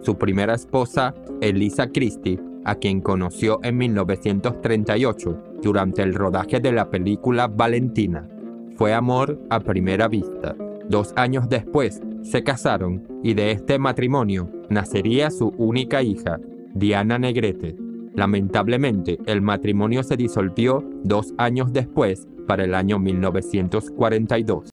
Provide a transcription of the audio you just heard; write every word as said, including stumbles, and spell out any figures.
su primera esposa, Elisa Christie, a quien conoció en mil novecientos treinta y ocho durante el rodaje de la película Valentina. Fue amor a primera vista. Dos años después se casaron y de este matrimonio nacería su única hija, Diana Negrete. Lamentablemente, el matrimonio se disolvió dos años después, para el año mil novecientos cuarenta y dos.